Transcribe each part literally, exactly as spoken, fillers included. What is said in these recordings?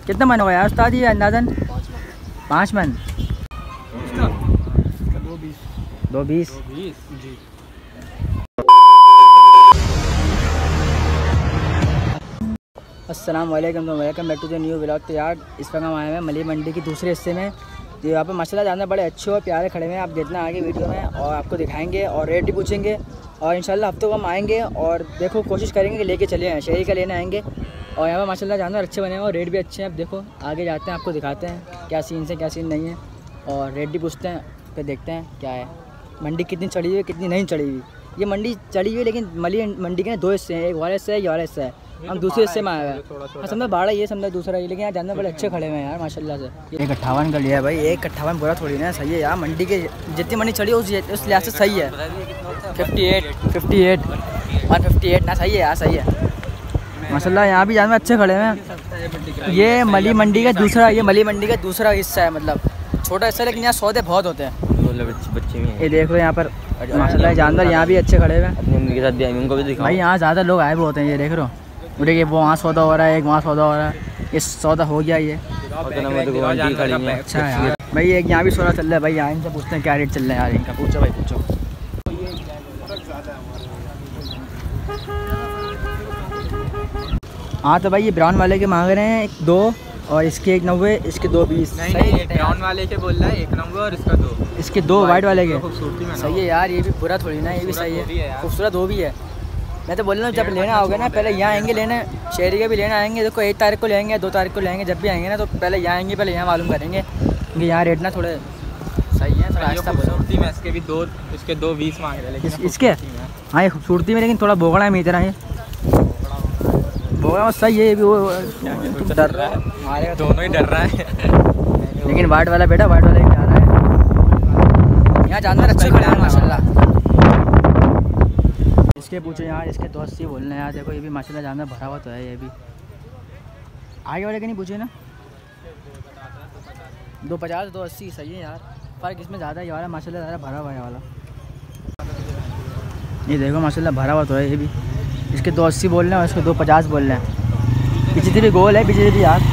कितना मन होगा यार उस्ताद ये अंदाज़न? पाँच मन। दो बीस। दो बीस जी। अस्सलाम वालेकुम, तो welcome back to the new vlog. तो यार इस वक्त हम आए हैं मली मंडी के दूसरे हिस्से में। तो यहाँ पर माशाल्लाह जानवर बड़े अच्छे और प्यारे खड़े हुए हैं। आप देखना आगे वीडियो में और आपको दिखाएंगे और रेट भी पूछेंगे। और इंशाल्लाह हफ्तों को हम आएंगे और देखो कोशिश करेंगे कि लेके चले आएँ, शहरी का लेने आएंगे। और यहाँ पर माशाल्लाह जानवर अच्छे बने हैं और रेट भी अच्छे हैं। अब देखो आगे जाते हैं, आपको दिखाते हैं क्या सीन से क्या सीन नहीं है और रेट भी पूछते हैं, फिर देखते हैं क्या है। मंडी कितनी चढ़ी हुई है कितनी नहीं चढ़ी हुई। ये मंडी चढ़ी हुई है लेकिन मली मंडी के दो हिस्से हैं, एक वाले हिस्से है, ये वाले हिस्सा है। हम दूसरे हिस्से में आए हैं। हाँ समझा बाड़ा ये समझा दूसरा ये, लेकिन यहाँ जानवर बड़े अच्छे खड़े हुए हैं यार माशाल्लाह से। एक अट्ठावन का लिया है भाई, एक अट्ठावन बुरा थोड़ी ना, सही है यार। मंडी के जितनी मंडी चढ़ी है उस उस लिहाज से सही है। Fifty eight fifty eight one fifty eight ना, सही है यार, सही है माशाल्लाह। यहाँ भी जानवर अच्छे खड़े हुए हैं। ये मली मंडी का दूसरा ये मली मंडी का दूसरा हिस्सा है, मतलब छोटा हिस्सा, लेकिन यहाँ सौदे बहुत होते हैं। बच्चे में ये देख लो यहाँ पर माशाल्लाह जानवर यहाँ भी अच्छे खड़े हुए हैं। के साथ भी उनको भी दिखाओ भाई, यहाँ ज़्यादा लोग आए हुए होते हैं। ये देख लो देखिए, वो वहाँ सौदा हो रहा है, एक वहाँ सौदा हो रहा है, ये सौदा हो गया ये। अच्छा यार भाई एक यहाँ भी सौदा चल रहा है भाई, यहाँ इनसे पूछते हैं क्या रेट चल रहा है यार इनका। पूछो भाई पूछो। हाँ तो भाई ये ब्राउन वाले के मांग रहे हैं एक दो, और इसके एक नब्बे, इसके दो बीस। नहीं नहीं, ब्राउन वाले के बोल रहा है एक नंबर और इसका दो, इसके दो वाइट वाले के। खूबसूरती सही है यार, ये भी बुरा थोड़ी ना, ये भी सही है, खूबसूरत वो भी है। मैं तो बोल रहा हूँ जब लेना होगा ना पहले यहाँ आएंगे लेने, शहरी के भी लेना आएंगे। देखो एक तारीख को लेंगे, दो तारीख को लेंगे, जब भी आएंगे ना तो पहले यहाँ आएंगे, पहले यहाँ मालूम करेंगे क्योंकि यहाँ रेट ना थोड़े सही है। थोड़ा आहिस्ता खूबसूरती में इसके भी दो, इसके दो बीस मांग रहे हैं इसके। हाँ ये खूबसूरती में, लेकिन थोड़ा बोगड़ा है मेरी तरह है, बोगड़ा सही है। ये भी वो डर रहा है, हमारे दोनों ही डर रहा है। लेकिन वाइट वाला बेटा वाइट वाला ही जा रहा है। यहाँ जानवर अच्छे खड़े हैं माशाल्लाह। इसके पूछो यार, इसके दो अस्सी बोलने यार। देखो ये भी माशाल्लाह जानवर भरा हुआ तो है। ये भी आगे वाले के नहीं पूछे ना, दो पचास दो अस्सी सही है यार। फ़र्क इसमें ज़्यादा ये वाला माशाल्लाह ज़्यादा भरा हुआ है वाला। ये देखो माशाल्लाह भरा हुआ तो है ये भी। इसके दो अस्सी बोल रहे हैं और इसके दो पचास बोल रहे हैं। पीछे से भी गोल है, पीछे से भी यार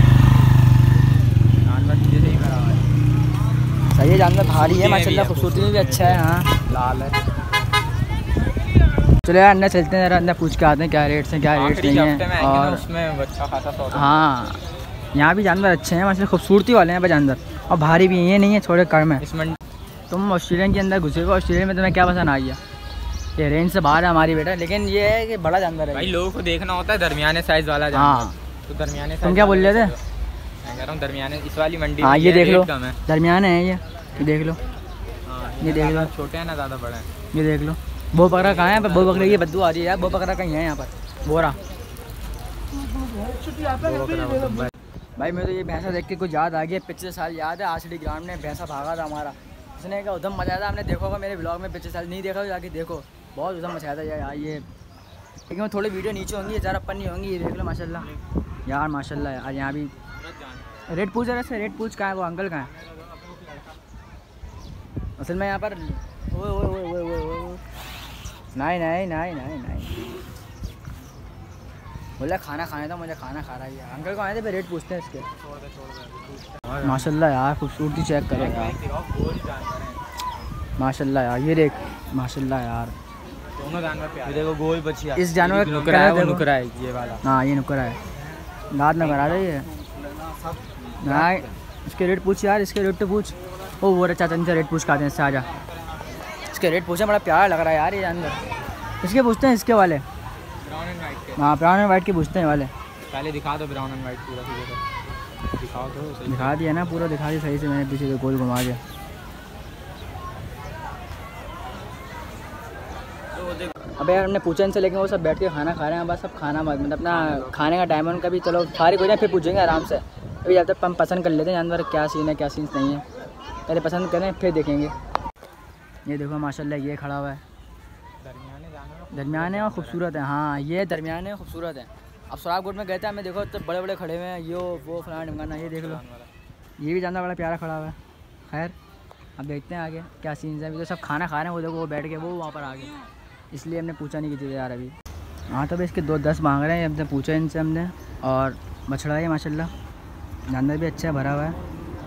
जानवर पीछे से ही भरा हुआ है। सही है जानवर भारी है माशाल्लाह, खूबसूरती में भी अच्छा है। हाँ लाल है। चलो यार अंदर चलते हैं, जरा अंदर पूछ के आते हैं क्या रेट से क्या रेट नहीं है। और उसमें अच्छा खासा सौदा। हाँ यहाँ भी जानवर अच्छे हैं माशाल्लाह, खूबसूरती वाले हैं भाई जानवर, और भारी भी ये नहीं है, थोड़े कम है। इसमें तुम ऑस्ट्रेलियन के अंदर घुसे हो, ऑस्ट्रेलिया में तुम्हें क्या पसंद आ गया? ये रेंज से बाहर है हमारी बेटा, लेकिन ये है कि बड़ा जानवर है भाई। लोगों को देखना होता है दरमियाने साइज वाला जानवर। हाँ तो दरमियाने तुम क्या बोल रहे थे? मैं कह रहा हूँ दरमियाने इस वाली मंडी। हाँ ये देख लो दरमियाने है, ये ये देख लो, ये देख लो छोटे हैं ना ज़्यादा बड़े हैं। ये देख लो बो बकरा कहाँ है? बो बकरे की बदबू आ रही है यार, बो बकरा कहीं है यहाँ पर बोरा। भाई मैं तो ये भैंसा देख के कुछ याद आ गया, पिछले साल याद है आसड़ी ग्राउंड में भैंसा भागा था हमारा, उसने का उधम मचाया था। आपने देखा होगा मेरे ब्लॉग में, पिछले साल नहीं देखा जाके देखो, बहुत उधम मचाया था यार ये। लेकिन वो थोड़ी वीडियो नीचे होंगी, ज़्यादा अपन नहीं होंगी। ये देख लो माशाल्लाह यार, माशाल्लाह यार। यहाँ भी रेट पूछ रहे थे, रेट पूछ कहाँ है वो अंकल कहाँ है? असल में यहाँ पर वो वो वो वो वो वो नहीं नहीं नहीं नहीं नहीं बोला खाना खाने था मुझे, खाना खा रहा है यार। अंकल को आए थे, रेट पूछते हैं इसके। माशाल्लाह यार खूबसूरती चेक करो यार, माशाल्लाह यार। ये देख माशाल्लाह यार, दोनों जानवर प्यारे। देखो गोल बचिया, इस जानवर नुकरा है, वो नुकरा है ये वाला। हाँ ये नुकरा है, दांत न करा रही है ना। इसके रेट पूछ यार, इसके रेट तो पूछ। ओ वो चाचा से रेट पूछ के आते हैं, इससे आ जा। इसके रेट पूछे, बड़ा प्यारा लग रहा है यार ये जानवर। इसके पूछते हैं, इसके वाले ब्राउन एंड वाइट के। हाँ ब्राउन एंड वाइट के पूछते हैं वाले। पहले दिखा दो ब्राउन एंड वाइट पूरा सीधे दिखाओ तो सही। दिखा दिया ना पूरा, दिखा दिया सही से मैंने, पीछे से गोल घुमा के। अबे यार हमने पूछा इनसे, लेकिन वो सब बैठ के खाना खा रहे हैं बस। सब खाना मतलब अपना खाने का टाइम है उनका भी। चलो फारिग हो जाए फिर पूछेंगे आराम से। अभी जब तक हम पसंद कर लेते हैं जानवर क्या सीन है क्या सीन नहीं है, पहले पसंद करें फिर देखेंगे। ये देखो माशाल्लाह ये खड़ा हुआ है, दरमियाने और खूबसूरत है। हाँ ये दरमियाने और खूबसूरत है। अब सुरागपुर में गए थे हमें, देखो तो बड़े बड़े खड़े हुए हैं, यो वो फलाना ढमकाना। ये देख लो ये भी जानवर बड़ा प्यारा खड़ा हुआ है। खैर अब देखते हैं आगे क्या सीन है। अभी तो सब खाना खा रहे हैं, वो देखो वो बैठ के वो वहाँ पर आ गए, इसलिए हमने पूछा नहीं की थी यार अभी। हाँ तो भाई इसके दो दस मांग रहे हैं, हमने पूछा इनसे हमने। और बछड़ा है माशाल्लाह, अंदर भी अच्छा है, भरा हुआ है।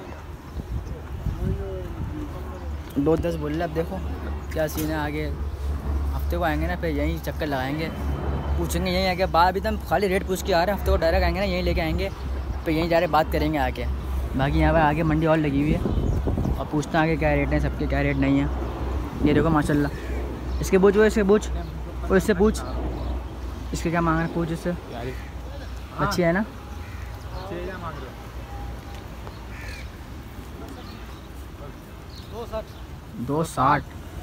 दो दस बोल रहे, अब देखो क्या सीन है। आगे हफ्ते को आएंगे ना, फिर यहीं चक्कर लगाएंगे, पूछेंगे यहीं आके बात। अभी तो हम खाली रेट पूछ के आ रहे हैं, हफ्ते को डायरेक्ट आएंगे ना, यहीं लेके आएंगे, फिर यहीं जा रहे बात करेंगे आके। बाकी यहाँ पर आगे मंडी और लगी हुई है, और पूछते हैं आगे क्या रेट है, सबके क्या रेट नहीं है। ये देखो माशाल्लाह, इसके पूछ वो, इसके पूछ वो, इससे पूछ इसके क्या मांग रहे, पूछ इससे। अच्छी है ना, दो साठ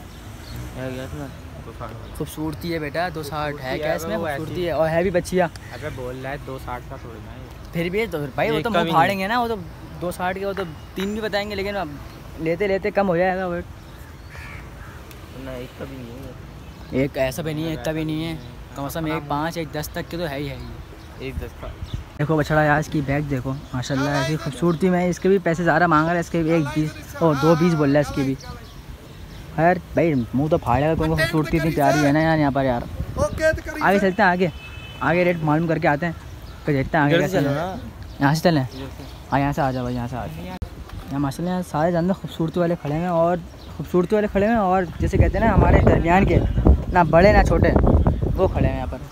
खूबसूरती है बेटा, दो साठ है क्या इसमें, खूबसूरती है और है भी बच्चिया। अबे बोल रहा है दो साठ का थोड़ी ना, फिर भी तो भाई वो तो मुँह फाड़ेंगे ना, वो तो दो साठ के, वो तो तीन भी बताएंगे, लेकिन अब लेते लेते कम हो जाएगा वेट। नहीं इतना भी नहीं है, एक ऐसा भी नहीं है, इतना भी नहीं है, कम से कम एक पाँच एक दस तक के तो है ही है ही। एक दस का देखो बछड़ा यार, इसकी बैग देखो माशाल्लाह, ऐसी खूबसूरती में। इसके भी पैसे ज़्यादा मांग रहा है, इसके भी एक बीस और दो बीस बोल रहा है इसकी भी। खैर भाई मुंह तो फाड़ेगा, क्योंकि खूबसूरती इतनी प्यारी है ना यार यहाँ पर यार। आगे चलते हैं, आगे आगे रेट मालूम करके आते हैं, फिर देखते हैं आगे कैसे। यहाँ से चलें, हाँ यहाँ से आ जाओ भाई, यहाँ से आ जाओ। यहाँ माशाल्लाह यहाँ सारे जानवर खूबसूरती वाले खड़े हैं, और खूबसूरती वाले खड़े हैं, और जैसे कहते हैं ना हमारे दरमियान के, ना बड़े ना छोटे, वो खड़े हैं यहाँ पर।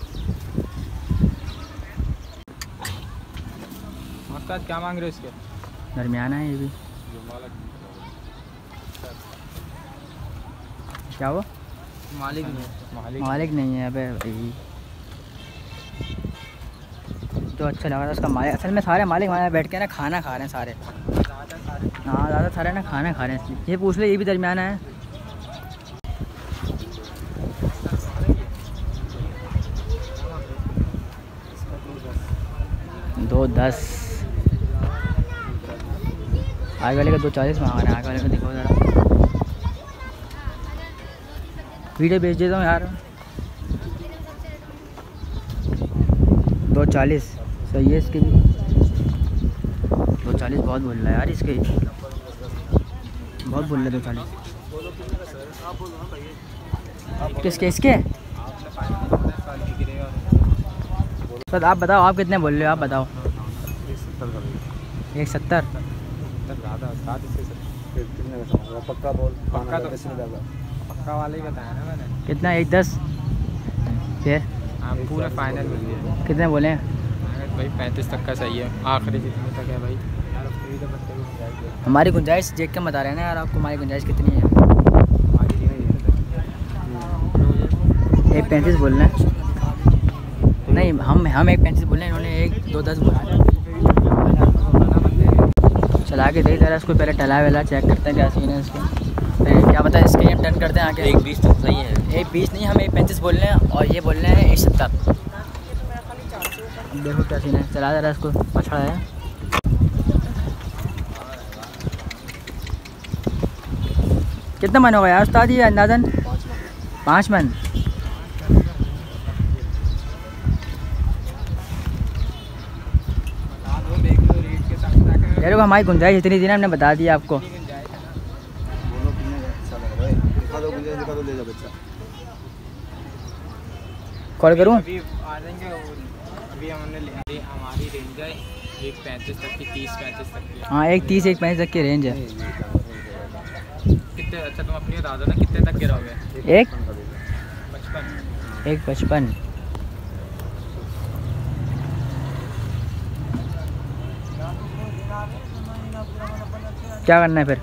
क्या मांग रहे हो इसके? दरमियाना है ये भी। क्या वो मालिक नहीं है, मालिक मालिक नहीं है अबे भाई। तो अच्छा लगा था उसका मालिक, असल में सारे मालिक वहाँ बैठ के ना खाना खा रहे हैं सारे। हाँ ज़्यादा सारे ना खाना खा रहे हैं, इसलिए ये पूछ ले, ये भी दरमियाना है। दो दस, आगे वाले का दो चालीस मांग रहे हैं, आगे वाले का देखो ज़रा। वीडियो भेज देता हूँ यार। दो चालीस सही है इसके भी, दो चालीस बहुत बोल रहा है यार इसके, बहुत बोल रहे दो चालीस। किसके इसके सर आप बताओ, आप कितने बोल रहे हो, आप बताओ। एक सत्तर, पक्का बोल, पक्का तो पक्का वाले ही बताया ना मैंने। कितना, एक दस फिर हाँ पूरा फाइनल मिल गया। कितने बोले हैं भाई? पैंतीस तक का सही है, आखिरी कितने तक है भाई? हमारी गुंजाइश देख के बता रहे हैं ना यार आपको, हमारी गुंजाइश कितनी है। एक पैंतीस बोल रहे हैं, नहीं हम हम एक पैंतीस बोल रहे हैं, इन्होंने एक दो दस बोला। चला के देख जरा इसको, पहले टला वेला चेक करते हैं क्या सीन है इसको, क्या पता है इसके, ये डन करते हैं आके। एक बीस तो सही है, एक बीस नहीं, हम एक पैंतीस बोल रहे हैं, और ये बोल रहे हैं एक सत्तर। देखो क्या सीन है, चला जरा इसको, पछड़ा है। कितना मन होगा यार उस्ताद ये अंदाज़न? पाँच मन। यार हमारी गुंजाइश इतनी थी ना, हमने बता दिया आपको। कॉल करूँ? अभी आ जाएंगे, अभी हमने हमारी रेंज है एक पैंतीस तक की, तीस पैंतीस तक की। हाँ एक तीस एक पैंतीस तक की रेंज है। कितने? अच्छा तुम अपनी बता दो ना, कितने तक गिराओगे? एक पचपन। एक पचपन। क्या करना है फिर?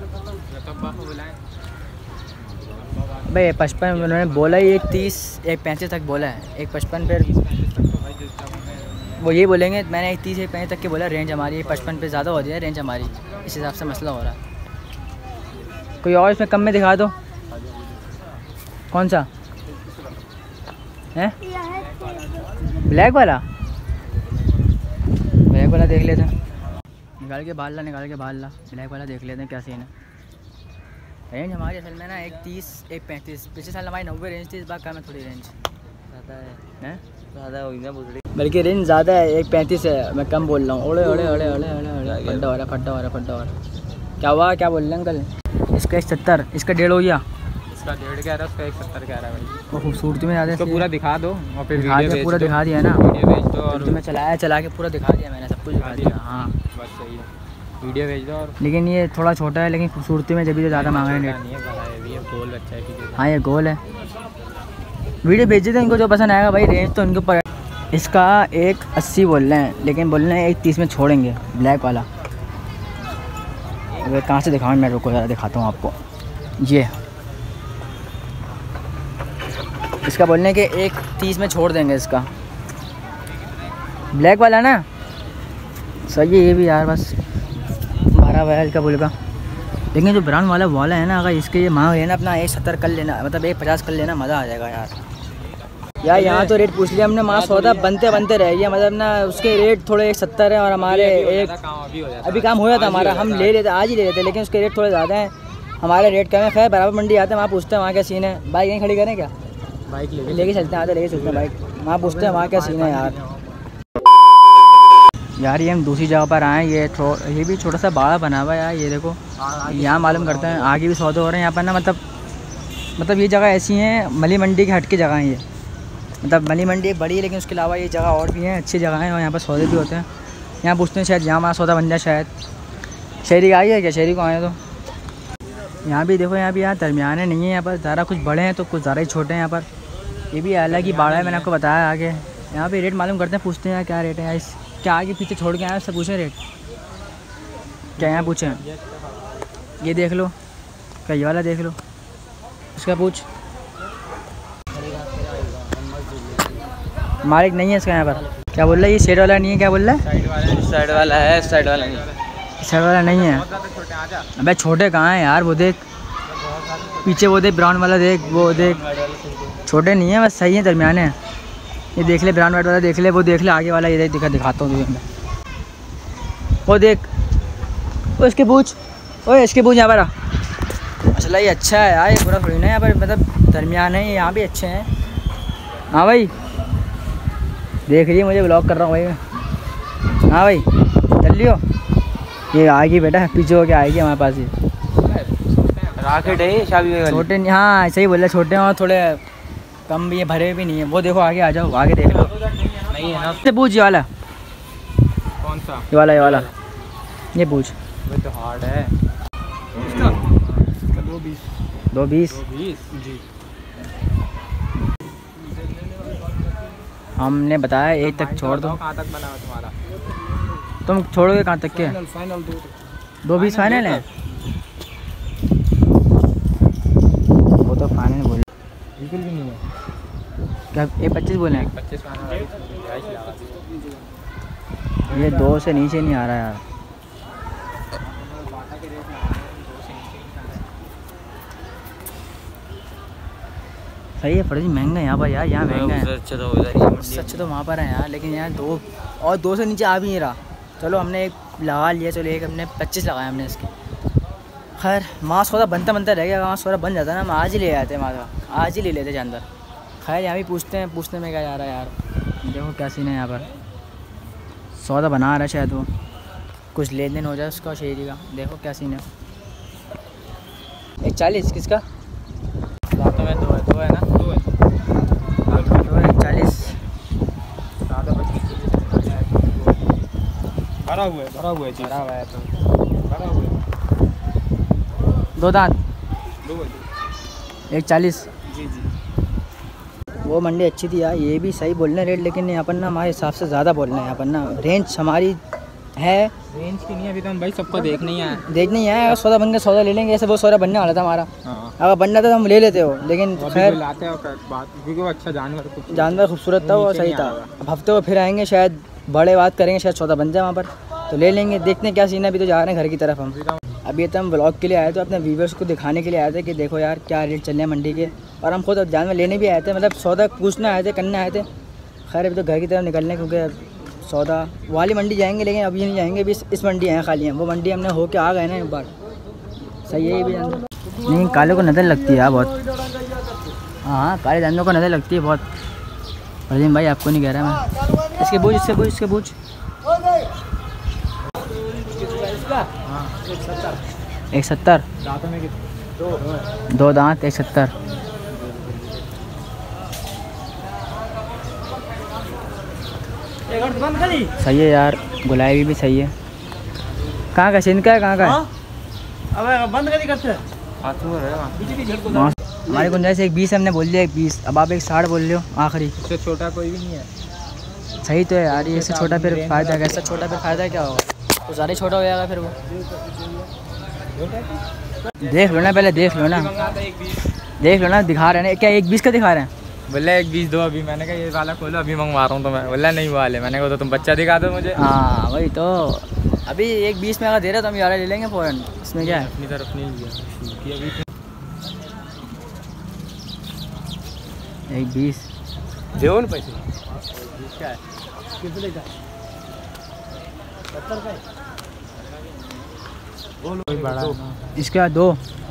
भाई पचपन उन्होंने बोला ही, एक तीस एक पैंतीस तक बोला है, एक पचपन फिर वो ये बोलेंगे। मैंने एक तीस एक पैंतीस तक के बोला, रेंज हमारी पचपन पे ज़्यादा हो जाए रेंज हमारी, इस हिसाब से मसला हो रहा है। कोई और इसमें कम में दिखा दो, कौन सा है? ब्लैक वाला, ब्लैक वाला देख लेते हैं, निकाल के बाल ला, निकाल के बाल ला, ब्लैक वाला देख लेते हैं क्या सीन है। रेंज हमारी असल में ना एक तीस एक पैंतीस, पिछले साल हमारी नब्बे रेंज थी, इस बार कम है थोड़ी रेंज, ज़्यादा है ज़्यादा हो गई बुजड़ी, बल्कि रेंज ज़्यादा है, एक पैंतीस है, मैं कम बोल रहा हूँ। ओड़े ओड़े ओड़े ओड़े ओड़े ओड़े फड्डा हो रहा फड्डा हो रहा फड्डा हो रहा। क्या हुआ, क्या बोल रहे हैं अंकल? इसका एक सत्तर, इसका डेढ़ हो गया, इसका डेढ़ कह रहा है, उसका एक सत्तर कह रहा है भाई। वो खूबसूरती में ज़्यादा, इसको पूरा दिखा दो और फिर दिखा दिया, पूरा दिखा दिया ना, वीडियो भेज दो। और मैं चलाया चला के पूरा दिखा दिया मैंने, सब कुछ दिखा दिया। हाँ बस वीडियो भेज दो। और लेकिन ये थोड़ा छोटा है, लेकिन खूबसूरती में जब भी तो ज़्यादा मांग रहे हैं नहीं है, बड़ा है, ये गोल बच्चा है कि हाँ ये गोल है। वीडियो भेज देते इनको जो पसंद आएगा भाई। रेंज तो इनके ऊपर है। इसका एक अस्सी बोल रहे हैं, लेकिन बोल रहे हैं एक तीस में छोड़ेंगे ब्लैक वाला। अगर कहाँ से दिखाऊँ मैं, रुको ज़रा दिखाता हूँ आपको। ये इसका बोलने हैं कि एक तीस में छोड़ देंगे इसका, ब्लैक वाला ना। सही है ये भी यार, बस बारह वैल का बुल का। लेकिन जो ब्राउन वाला वाला है ना, अगर इसके ये मांग लेना अपना एक सत्तर कर लेना, मतलब एक पचास कर लेना, मज़ा आ जाएगा यार। यार यहाँ तो रेट पूछ लिया हमने, माँ सौदा बनते बनते रह गया, मतलब ना उसके रेट थोड़े एक सत्तर है और हमारे एक अभी काम हो जाता हमारा, हम ले लेते आज ही ले लेते, लेकिन उसके रेट थोड़े ज़्यादा हैं, हमारे रेट कम है। खैर बराबर मंडी आते हैं, वहाँ पूछते हैं वहाँ क्या सीन है। बाइक यहीं खड़ी करें क्या? बाइक ले लेके चलते हैं, आते लेके चलते हैं बाइक, वहाँ पूछते हैं वहाँ क्या सीन है यार। यार ये हम दूसरी जगह पर आए, ये ये भी छोटा सा बाड़ा बना हुआ है यार, ये देखो यहाँ मालूम करते हैं। आगे भी सौदे हो रहे हैं यहाँ पर ना, मतलब मतलब ये जगह ऐसी है, मली मंडी की हट के जगह है ये। मतलब मली मंडी एक बड़ी है, लेकिन उसके अलावा ये जगह और भी हैं, अच्छी जगह हैं और यहाँ पर सौदे भी होते हैं। यहाँ पूछते हैं शायद यहाँ हमारा सौदा बन जाए शायद। शहरी का आई है क्या? शहरी को आए तो यहाँ भी देखो, यहाँ भी यहाँ दरमियाने नहीं है, यहाँ पर ज़्यादा कुछ बड़े हैं तो कुछ ज़्यादा ही छोटे हैं यहाँ पर। ये भी अलग ही बाड़ा है, मैंने आपको बताया आगे। यहाँ पे रेट मालूम करते हैं, पूछते हैं क्या रेट है यार। इस क्या आगे पीछे छोड़ के आए उससे पूछें रेट क्या यहाँ पूछें। ये देख लो, क्या ये वाला देख लो, उसका पूछ। मालिक नहीं है इसका यहाँ पर। क्या बोल रहा है ये? साइड वाला नहीं है, क्या बोल रहा है? साइड वाला साइड वाला है, साइड वाला नहीं है। साइड वाला नहीं है। अबे छोटे कहाँ हैं यार? वो देख पीछे, वो देख ब्राउन वाला देख, वो देख छोटे नहीं है, बस सही है, दरमियाने हैं। ये देख ले ब्राउन वाइट वाला देख ले, वो देख ले आगे वाला, ये देख दिखा दिखाता हूँ तुझे मैं। वो देख, वो इसके पूछ, वो इसके पूछ यहाँ पर। मसला ये अच्छा है यार, ये पूरा थोड़ी ना यहाँ पर, मतलब दरमियान है, यहाँ भी अच्छे हैं। हाँ भाई देख रही है, मुझे ब्लॉग कर रहा हूँ भाई मैं। हाँ भाई चल लियो, ये आएगी बेटा, पीछे हो के आएगी हमारे पास। ये राकेट है शादी छोटे नहीं, हाँ सही बोल रहे, छोटे हैं और थोड़े कम भी है, भरे भी नहीं है। वो देखो आगे आ जाओ, आगे देख लो। नहीं है ना? से पूछ ये वाला, कौन सा? ये वाला, ये वाला ये पूछ। वो तो हार्ड है। दो बीस दो बीस जी। हमने बताया एक तक छोड़ दो। कहाँ तक बना हुआ तुम्हारा? तुम छोड़ोगे कहाँ तक के? फाइनल दो दो बीस फाइनल है। वो तो फाइनल बोल, बिल्कुल भी नहीं है। क्या ये पच्चीस बोले हैं? पच्चीस ये दो से नीचे नहीं आ रहा यार। सही है फर्जी, महंगा है यहाँ पर यार, यहाँ महंगा है। अच्छा तो उधर ही सच तो वहाँ पर है यार, लेकिन यार दो और दो से नीचे आ भी नहीं रहा। चलो हमने एक लगा लिया, चलो एक हमने पच्चीस लगाया हमने इसके। खैर माँ सौदा बनता बनता रह गया, माँ सौदा बन जाता ना, हम आज ही ले आते माँ, आज ही ले लेते जानवर। खैर यहाँ भी पूछते हैं, पूछने में क्या जा रहा है यार। देखो क्या सीन है यहाँ पर, सौदा बना रहा है शायद, वो कुछ लेन देन हो जाए उसका शेरी का। देखो क्या सीन है। एक चालीस किसका? दांतों में दो है, दो है ना? दो है, दो एक चालीस। भरा हुआ है, भरा हुआ है, भरा हुआ है तो भरा हुआ है। दो दांत, दो है, एक चालीस। जी जी। वो मंडी अच्छी थी यार, ये भी सही बोल रहे हैं रेट, लेकिन यहाँ पर ना हमारे हिसाब से ज़्यादा बोल रहे हैं यहाँ पर ना। रेंज हमारी है, रेंज की नहीं है अभी तो, हम भाई सबको देखने ही आए देखने ही आए। अगर सौदा बन के सौदा ले लेंगे, ऐसे वो सौदा बनने वाला था हमारा। हाँ। अगर बनना था तो हम ले लेते हो, लेकिन खैर लाते हैं बात, क्योंकि वो अच्छा जानवर खूबसूरत जानवर खूबसूरत था, वो सही था। अब हफ्ते को फिर आएंगे, शायद बड़े बात करेंगे, शायद सौदा बन जाए वहाँ पर, तो ले लेंगे। देखते हैं क्या सीन है। अभी तो जा रहे हैं घर की तरफ हम। अभी तो हम व्लॉग के लिए आए थे, अपने व्यूवर्स को दिखाने के लिए आए थे कि देखो यार क्या रेट चल रहे हैं मंडी के, और हम खुद जानवर लेने भी आए थे, मतलब सौदा पूछने आए थे, करने आए थे। खैर अभी तो घर की तरफ निकलने, क्योंकि सौदा वाली मंडी जाएंगे, लेकिन अभी नहीं जाएंगे, अभी इस मंडी हैं खाली हैं। वो मंडी हमने होके आ गए ना एक बार। सही है ये भी जानवर, नहीं काले को नज़र लगती है यार बहुत। हाँ काले जानवरों को नज़र लगती है बहुत। फरजीन भाई आपको नहीं कह रहा मैं। इसके बूझ, इससे बूझ, इसके बूझ। एक सत्तर, दांतों में कितने? दो दांत, एक सत्तर। सही है यार, गुलाबी भी सही है। कहाँ का सिंध का है, कहाँ का है? अबे बंद कर करते हमारी गुंजाइश एक बीस हमने बोल दिया, एक बीस। अब आप एक साठ बोल रहे हो आखिरी। इससे छोटा कोई भी नहीं है। सही तो है यार, ये इससे छोटा फिर फ़ायदा है, इससे छोटा फिर फ़ायदा क्या होगा? तो ज़्यादा छोटा हो जाएगा फिर वो। देख लो ना, पहले देख लो ना, देख लो ना, दिखा रहे हैं क्या एक बीस का दिखा रहे हैं? बोला एक बीस दो अभी। मैंने कहा ये वाला खोलो, अभी मंगवा रहा हूँ। तो मैं बोला नहीं वाले। मैंने कहा तो तुम बच्चा दिखा दो मुझे। हाँ वही तो, अभी एक बीस में अगर दे रहे तो हम यार ले लेंगे फ़ौरन, इसमें क्या है? अपनी तरफ नहीं लिया अभी। एक बीस दो ना पैसे। क्या है? कितने का? सत्तर का? कोई बड़ा इसका दो,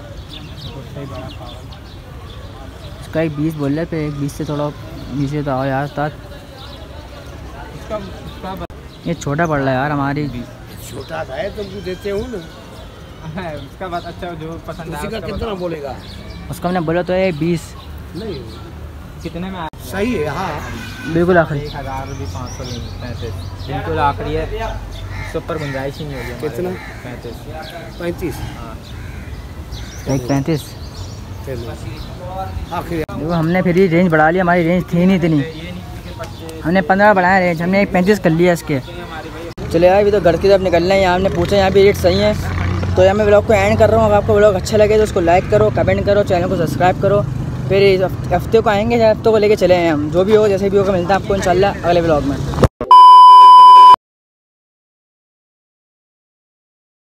इसका एक बीस बोल रहे थे, एक बीस से थोड़ा नीचे तो आओ यार तात। इसका इसका ये छोटा पड़ रहा है यार हमारी। छोटा है तुमको देते हूँ ना। है उसका बात। अच्छा जो पसंद उसी है का उसका कितना बताओ। बोलेगा? उसका हमने बोला तो है बीस। नहीं कितने में आया? सही है। हाँ बिल्कुल आखिरी। एक हज़ार भी पाँच सौ पैंतीस बिल्कुल आखिरी है। इसके ऊपर गुंजाइश ही नहीं होगी। कितना? पैंतीस। पैंतीस। हाँ एक पैंतीस। चलो आखिर देखो हमने फिर ही रेंज बढ़ा लिया, हमारी रेंज थी नहीं इतनी, ये नहीं कि पच्चीस हमने पंद्रह बढ़ाया रेंज, हमने एक पैंतीस कर लिया इसके। हमारी भाई। चले यार अभी तो घर की तरफ निकलना है। यहाँ हमने पूछा यहाँ भी रेट सही है, तो यहाँ मैं ब्लॉग को एंड कर रहा हूँ। अगर आपको ब्लॉग अच्छा लगे तो उसको लाइक करो, कमेंट करो, चैनल को सब्सक्राइब करो। फिर इस हफ्ते को आएंगे, हफ्ते को लेके चले हैं हम, जो भी हो जैसे भी होगा मिलता है आपको इंशाल्लाह अगले ब्लॉग में।